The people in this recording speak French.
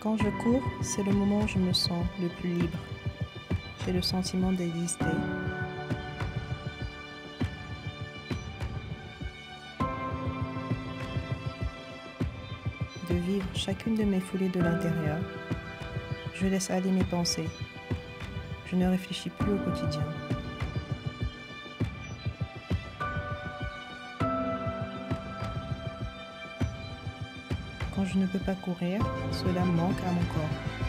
Quand je cours, c'est le moment où je me sens le plus libre. J'ai le sentiment d'exister. De vivre chacune de mes foulées de l'intérieur. Je laisse aller mes pensées. Je ne réfléchis plus au quotidien. Quand je ne peux pas courir, cela manque à mon corps.